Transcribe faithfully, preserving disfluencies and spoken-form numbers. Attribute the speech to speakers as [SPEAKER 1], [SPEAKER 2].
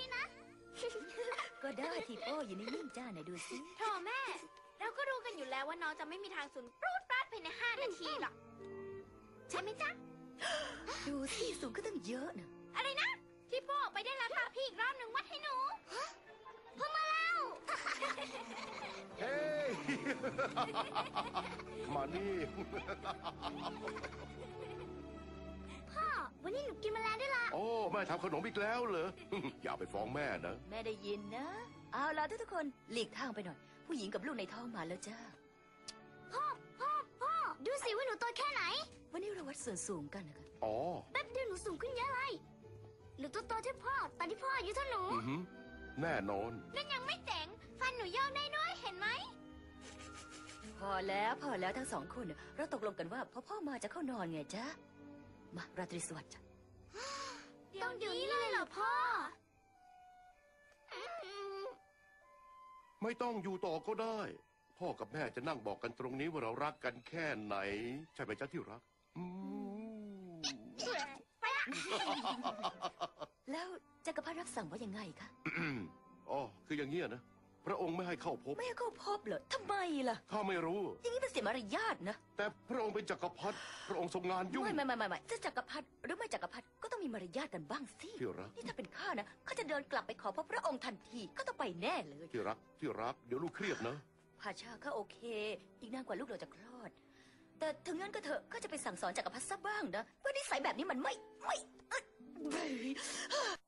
[SPEAKER 1] พี่นะ
[SPEAKER 2] ก็ได้ทีโป้อยู่นิ่งๆจ้าไหนดูสิ
[SPEAKER 1] โธ่แม่ เราก็รู้กันอยู่แล้วว่าน้องจะไม่มีทางสูญปรูดปราดภายในห้านาทีหรอกใช่ไหมจ๊ะ
[SPEAKER 2] ดูสิสูงก็ตั้งเยอะนะ
[SPEAKER 1] อะไรนะที่พ่อออกไปได้แล้วค่ะพี่อีกรอบหนึ่งวัดให้หนูพ่อมาแล้ว
[SPEAKER 3] เฮ้ย มานี่
[SPEAKER 1] พ่อวันนี้หนูกินแมลงด้วยล่ะ
[SPEAKER 3] โอ้แม่ทำขนมอีกแล้วเหรอ อย่าไปฟ้องแม่นะ
[SPEAKER 2] แม่ได้ยินนะเอาล่ะทุกๆคนหลีกทางไปหน่อย ผู้หญิงกับลูกในท้องมาแล้วจ้า
[SPEAKER 1] พ่อพ่อพ่อดูสิว่าหนูโตแค่ไหน
[SPEAKER 2] วันนี้เราวัดส่วนสูงกันนะคะ
[SPEAKER 3] อ๋อ
[SPEAKER 1] แป๊บเดียวหนูสูงขึ้นเยอะเลยหนูตัวโตเท่าพ่อตอนที่พ่ออายุเท่าหนู
[SPEAKER 3] อือหือแน่นอน
[SPEAKER 1] นั่นยังไม่เจ๋งฟันหนูโยกได้ด้วยเห็นไหม
[SPEAKER 2] พอแล้วพอแล้วทั้งสองคนน่ะเราตกลงกันว่าพอพ่อมาจะเข้านอนไงจ๊ะมาราตรีสวัสดิ์จ้ะ
[SPEAKER 1] ต้องเดี๋ยวนี้เลยเหรอพ่อ
[SPEAKER 3] ไม่ต้องอยู่ต่อก็ได้ พ่อกับแม่จะนั่งบอกกันตรงนี้ว่าเรารักกันแค่ไหน ใช่ไหมจ๊ะที่รักอืม
[SPEAKER 1] ไปละ
[SPEAKER 2] แล้วจักรพรรดิรับสั่งว่ายังไงคะ
[SPEAKER 3] อ๋อคืออย่างเงี้ยนะ พระองค์ไม่ให้เข้าพบ
[SPEAKER 2] ไม่ให้เข้าพบเหรอทำไมล่ะ
[SPEAKER 3] ข้าไม่รู้
[SPEAKER 2] อย่างนี้เป็นเสียมารยาทนะ
[SPEAKER 3] แต่พระองค์เป็นจักรพรรดิพระองค์ทรงงานยุ่ง
[SPEAKER 2] ไม่ไม่ไม่ไม่ไม่จะจักรพรรดิหรือไม่จักรพรรดิก็ต้องมีมารยาทกันบ้างสิ
[SPEAKER 3] ที่รัก
[SPEAKER 2] นี่ถ้าเป็นข้านะข้าจะเดินกลับไปขอพบพระองค์ทันทีก็ต้องไปแน่เลย
[SPEAKER 3] ที่รักที่รักเดี๋ยวลูกเครียดนะ
[SPEAKER 2] พาชาข้าโอเค อีกนานกว่าลูกเราจะคลอด แต่ถึงงั้นก็เถอะข้าจะไปสั่งสอนจักรพรรดิซะบ้างนะเพราะนิสัยแบบนี้มันไม่ไม่เอ้ย